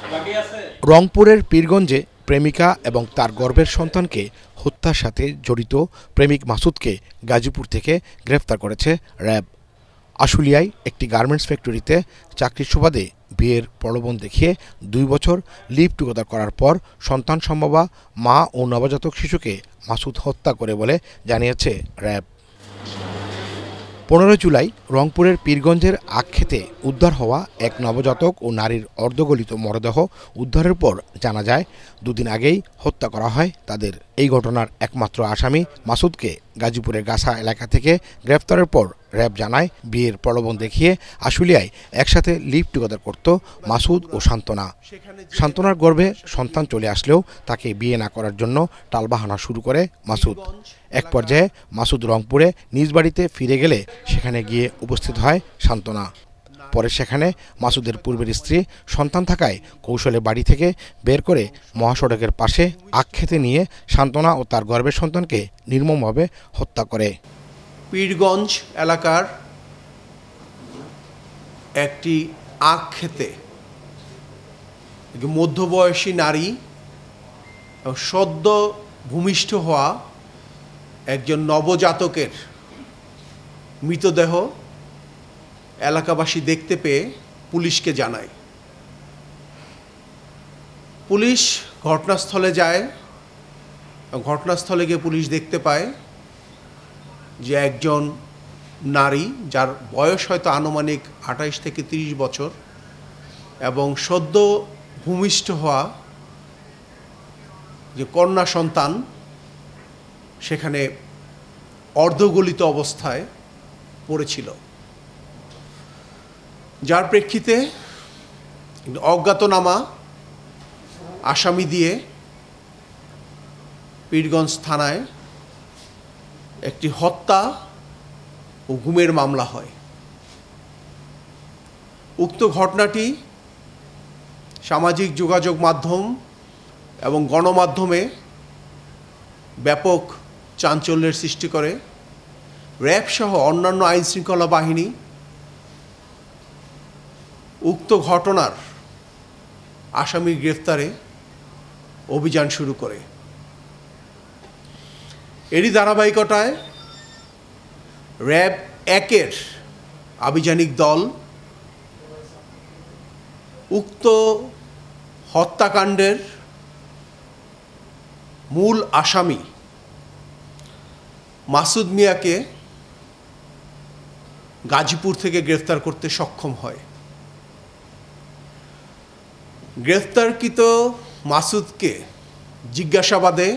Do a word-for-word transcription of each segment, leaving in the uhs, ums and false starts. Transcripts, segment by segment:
রংপুরের পীরগঞ্জে প্রেমিকা এবং তার গর্ভের সন্তানকে হত্যার সাথে জড়িত প্রেমিক মাসুদকে গাজীপুর থেকে গ্রেফতার করেছে র্যাব। আশুলিয়ায় একটি গার্মেন্টস ফ্যাক্টরিতে চাকরির সুবাদে বিয়ের প্রলোভন দেখিয়ে দুই বছর লিভ টুগেদার করার পর সন্তান সম্ভবা মা ও নবজাতক শিশুকে মাসুদ হত্যা করে বলে জানিয়েছে র্যাব। পনেরোই জুলাই রংপুরের পীরগঞ্জের আখখেতে উদ্ধার হওয়া এক নবজাতক ও নারীর অর্ধগলিত মরদেহ উদ্ধারের পর জানা যায় দুদিন আগেই হত্যা করা হয় তাদের। এই ঘটনার একমাত্র আসামি মাসুদকে গাজীপুরের গাছা এলাকা থেকে গ্রেফতারের পর র্যাব জানায় বিয়ের প্রলোভন দেখিয়ে আশুলিয়ায় একসাথে লিভ টুগেদার করত মাসুদ ও সান্ত্বনা। সান্ত্বনার গর্ভে সন্তান চলে আসলেও তাকে বিয়ে না করার জন্য টালবাহানা শুরু করে মাসুদ। এক পর্যায়ে মাসুদ রংপুরে নিজ বাড়িতে ফিরে গেলে সেখানে গিয়ে উপস্থিত হয় সান্ত্বনা। পরে সেখানে মাসুদের পূর্বের স্ত্রী সন্তান থাকায় কৌশলে বাড়ি থেকে বের করে মহাসড়কের পাশে আখখেতে নিয়ে সান্ত্বনা ও তার গর্ভের সন্তানকে নির্মমভাবে হত্যা করে। পীরগঞ্জ এলাকার একটি আখখেতে মধ্যবয়সী নারী সদ্য ভূমিষ্ঠ হওয়া একজন নবজাতকের মৃতদেহ এলাকাবাসী দেখতে পেয়ে পুলিশকে জানায়। পুলিশ ঘটনাস্থলে যায়। ঘটনাস্থলে গিয়ে পুলিশ দেখতে পায় যে একজন নারী যার বয়স হয়তো আনুমানিক আঠাইশ থেকে তিরিশ বছর এবং সদ্য ভূমিষ্ঠ হওয়া যে কন্যা সন্তান সেখানে অর্ধগলিত অবস্থায় পড়েছিল, যার প্রেক্ষিতে অজ্ঞাতনামা আসামি দিয়ে পীরগঞ্জ থানায় একটি হত্যা ও গুমের মামলা হয়। উক্ত ঘটনাটি সামাজিক যোগাযোগ মাধ্যম এবং গণমাধ্যমে ব্যাপক চাঞ্চল্যের সৃষ্টি করে। র্যাব সহ অন্যান্য আইনশৃঙ্খলা বাহিনী উক্ত ঘটনার আসামি গ্রেফতারে অভিযান শুরু করে। এরই ধারাবাহিকতায় র্যাব একের আভিযানিক দল উক্ত হত্যাকাণ্ডের মূল আসামি মাসুদ মিয়াকে গাজীপুর থেকে গ্রেফতার করতে সক্ষম হয়। গ্রেফতারকৃত মাসুদকে জিজ্ঞাসাবাদে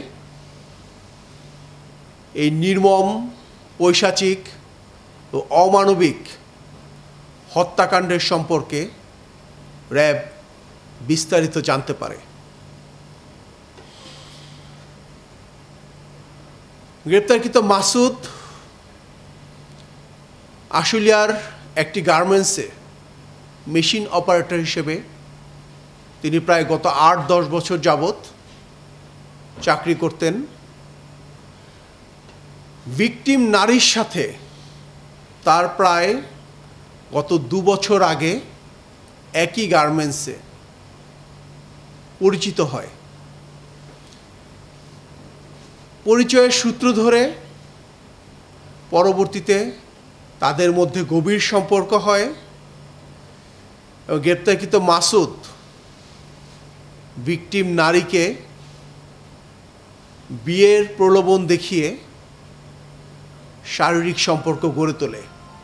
এই নির্মম, পৈশাচিক ও অমানবিক হত্যাকাণ্ডের সম্পর্কে র্যাব বিস্তারিত জানতে পারে। গ্রেপ্তারকৃত মাসুদ আশুলিয়ার একটি গার্মেন্টসে মেশিন অপারেটর হিসেবে তিনি প্রায় গত আট দশ বছর যাবৎ চাকরি করতেন। ভিকটিম নারীর সাথে তার প্রায় গত দু বছর আগে একই গার্মেন্টসে পরিচিত হয়। পরিচয়ের সূত্র ধরে পরবর্তীতে তাদের মধ্যে গভীর সম্পর্ক হয় এবং গ্রেপ্তারকৃত মাসুদ ভিকটিম নারীকে বিয়ের প্রলোভন দেখিয়ে শারীরিক সম্পর্ক গড়ে তোলে।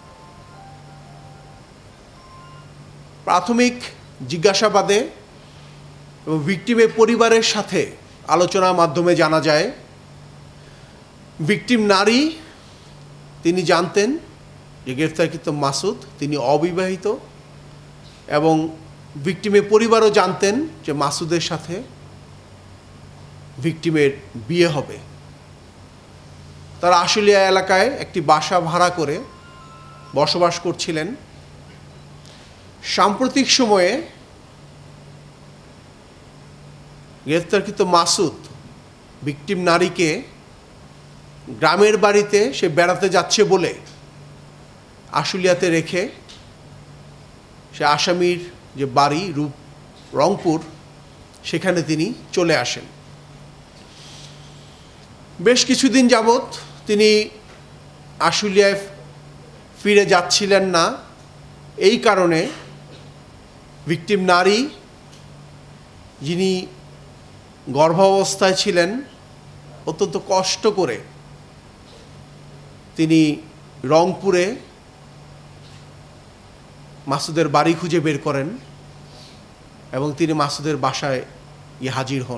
প্রাথমিক জিজ্ঞাসাবাদে এবং ভিকটিমের পরিবারের সাথে আলোচনার মাধ্যমে জানা যায় ভিকটিম নারী তিনি জানতেন যে গ্রেফতারকৃত মাসুদ তিনি অবিবাহিত এবং ভিকটিমের পরিবারও জানতেন যে মাসুদের সাথে ভিকটিমের বিয়ে হবে। তারা আশুলিয়া এলাকায় একটি বাসা ভাড়া করে বসবাস করছিলেন। সাম্প্রতিক সময়ে গ্রেফতারকৃত মাসুদ ভিকটিম নারীকে গ্রামের বাড়িতে সে বেড়াতে যাচ্ছে বলে আশুলিয়াতে রেখে সে আসামির যে বাড়ি রূপ রংপুর সেখানে তিনি চলে আসেন। বেশ কিছুদিন যাবৎ তিনি আশুলিয়ায় ফিরে যাচ্ছিলেন না। এই কারণে ভিকটিম নারী যিনি গর্ভাবস্থায় ছিলেন অত্যন্ত কষ্ট করে তিনি রংপুরে মাসুদের বাড়ি খুঁজে বের করেন এবং তিনি মাসুদের বাসায় গিয়ে হাজির হন।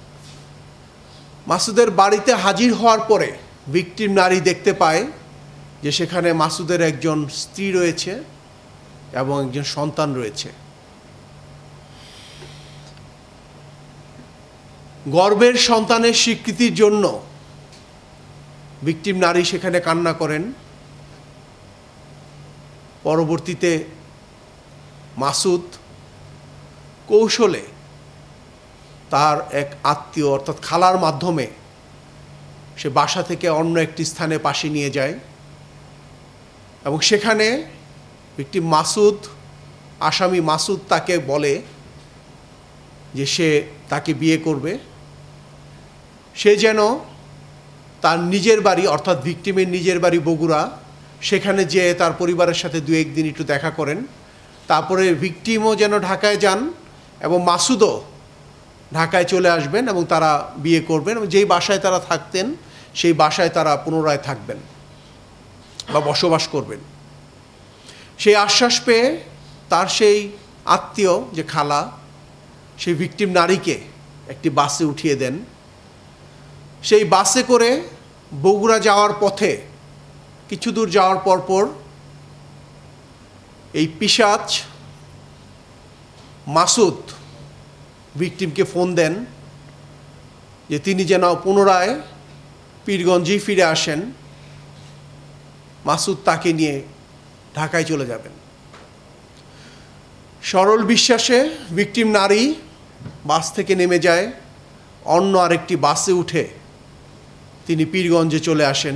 মাসুদের বাড়িতে হাজির হওয়ার পরে ভিকটিম নারী দেখতে পায় যে সেখানে মাসুদের একজন স্ত্রী রয়েছে এবং একজন সন্তান রয়েছে। গর্ভের সন্তানের স্বীকৃতির জন্য ভিকটিম নারী সেখানে কান্না করেন। পরবর্তীতে মাসুদ কৌশলে তার এক আত্মীয় অর্থাৎ খালার মাধ্যমে সে বাসা থেকে অন্য একটি স্থানে পাশে নিয়ে যায় এবং সেখানে ভিকটিম মাসুদ আসামি মাসুদ তাকে বলে যে সে তাকে বিয়ে করবে। সে যেন তার নিজের বাড়ি অর্থাৎ ভিকটিমের নিজের বাড়ি বগুড়া, সেখানে যেয়ে তার পরিবারের সাথে দু একদিন একটু দেখা করেন। তারপরে ভিকটিমও যেন ঢাকায় যান এবং মাসুদও ঢাকায় চলে আসবেন এবং তারা বিয়ে করবেন এবং যেই বাসায় তারা থাকতেন সেই বাসায় তারা পুনরায় থাকবেন বা বসবাস করবেন। সেই আশ্বাস পেয়ে তার সেই আত্মীয় যে খালা সেই ভিকটিম নারীকে একটি বাসে উঠিয়ে দেন। সেই বাসে করে বগুড়া যাওয়ার পথে কিছু দূর যাওয়ার পর পর এই পিশাচ মাসুদ ভিকটিমকে ফোন দেন যে তিনি যেন পুনরায় পীরগঞ্জেই ফিরে আসেন। মাসুদ তাকে নিয়ে ঢাকায় চলে যাবেন। সরল বিশ্বাসে ভিকটিম নারী বাস থেকে নেমে যায়, অন্য আরেকটি বাসে উঠে তিনি পীরগঞ্জে চলে আসেন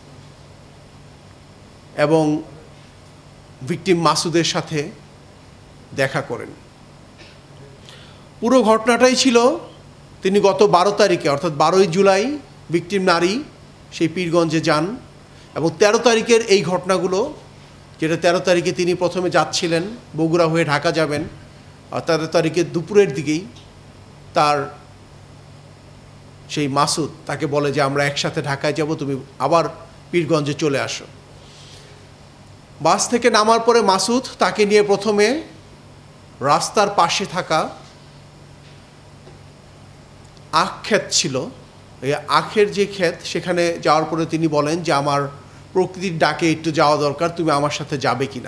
এবং ভিকটিম মাসুদের সাথে দেখা করেন। পুরো ঘটনাটাই ছিল তিনি গত বারো তারিখে অর্থাৎ বারোই জুলাই ভিকটিম নারী সেই পীরগঞ্জে যান এবং তেরো তারিখের এই ঘটনাগুলো, যেটা তেরো তারিখে তিনি প্রথমে যাচ্ছিলেন বগুড়া হয়ে ঢাকা যাবেন, আর তেরো তারিখে দুপুরের দিকেই তার সেই মাসুদ তাকে বলে যে আমরা একসাথে ঢাকায় যাব, তুমি আবার পীরগঞ্জে চলে আসো। বাস থেকে নামার পরে মাসুদ তাকে নিয়ে প্রথমে রাস্তার পাশে থাকা আখ ক্ষেত ছিল, এই আখের যে ক্ষেত সেখানে যাওয়ার পরে তিনি বলেন যে আমার প্রকৃতির ডাকে একটু যাওয়া দরকার, তুমি আমার সাথে যাবে কিনা।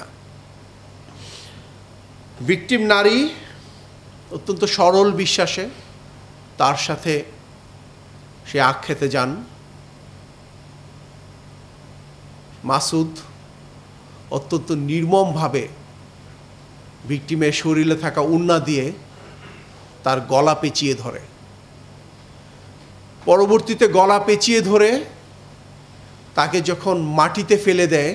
ভিকটিম নারী অত্যন্ত সরল বিশ্বাসে তার সাথে সে আখ খেতে যান। মাসুদ অত্যন্ত নির্মমভাবে ভিকটিমের শরীরে থাকা উন্না দিয়ে তার গলা পেঁচিয়ে ধরে। পরবর্তীতে গলা পেঁচিয়ে ধরে তাকে যখন মাটিতে ফেলে দেয়,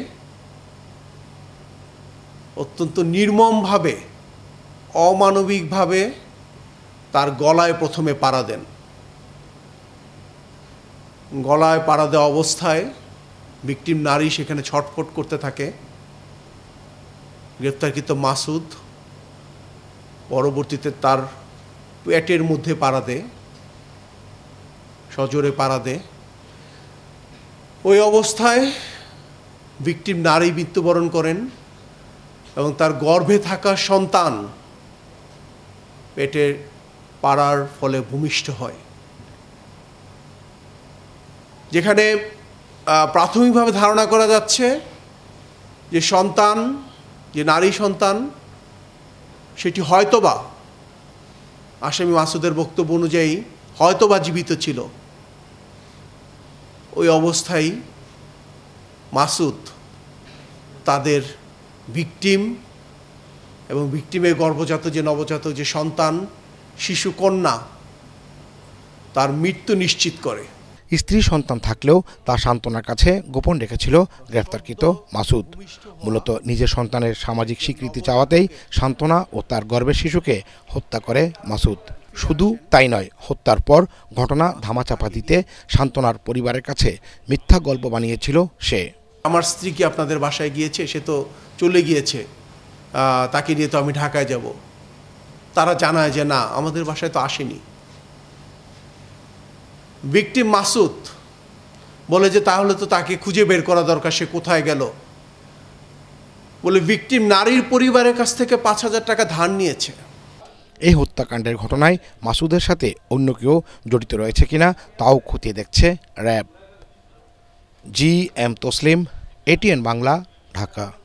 অত্যন্ত নির্মমভাবে অমানবিকভাবে তার গলায় প্রথমে পাড়া দেন। গলায় পাড়া দেওয়া অবস্থায় ভিকটিম নারী সেখানে ছটফট করতে থাকে। গ্রেপ্তারকৃত মাসুদ পরবর্তীতে তার পেটের মধ্যে পাড়া দেয়, সজোরে পাড়া দেয়। ওই অবস্থায় ভিকটিম নারী মৃত্যুবরণ করেন এবং তার গর্ভে থাকা সন্তান পেটের পাড়ার ফলে ভূমিষ্ঠ হয়। যেখানে প্রাথমিকভাবে ধারণা করা যাচ্ছে যে সন্তান, যে নারী সন্তান, সেটি হয়তোবা আসামি মাসুদের বক্তব্য অনুযায়ী হয়তোবা জীবিত ছিল। ওই অবস্থায় মাসুদ তাদের ভিকটিম এবং ভিকটিমের গর্ভজাত যে নবজাত যে সন্তান, শিশু কন্যা, তার মৃত্যু নিশ্চিত করে। স্ত্রী সন্তান থাকলেও তা সান্ত্বনার কাছে গোপন রেখেছিল গ্রেফতারকৃত মাসুদ। মূলত নিজের সন্তানের সামাজিক স্বীকৃতি চাওয়াতেই সান্ত্বনা ও তার গর্ভের শিশুকে হত্যা করে মাসুদ। শুধু তাই নয়, হত্যার পর ঘটনা ধামাচাপা দিতে সান্ত্বনার পরিবারের কাছে মিথ্যা গল্প বানিয়েছিল সে। আমার স্ত্রী কি আপনাদের বাসায় গিয়েছে? সে তো চলে গিয়েছে, তাকে নিয়ে তো আমি ঢাকায় যাব। তারা জানায় যে না, আমাদের বাসায় তো আসেনি। ভিকটিম মাসুদ বলে যে তাহলে তো তাকে খুঁজে বের করা দরকার, সে কোথায় গেল। বলে ভিকটিম নারীর পরিবারের কাছ থেকে পাঁচ হাজার টাকা ধার নিয়েছে। এই হত্যাকাণ্ডের ঘটনায় মাসুদের সাথে অন্য কেউ জড়িত রয়েছে কিনা তাও খতিয়ে দেখছে RAB. G M Taslim, ATN Bangla, Dhaka.